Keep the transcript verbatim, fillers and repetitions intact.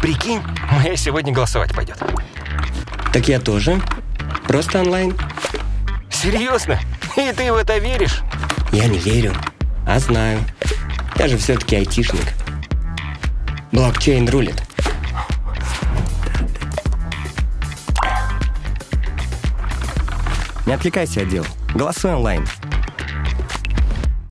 Прикинь, моя сегодня голосовать пойдет. Так я тоже. Просто онлайн. Серьезно? И ты в это веришь? Я не верю, а знаю. Я же все-таки айтишник. Блокчейн рулит. Не отвлекайся от дел. Голосуй онлайн.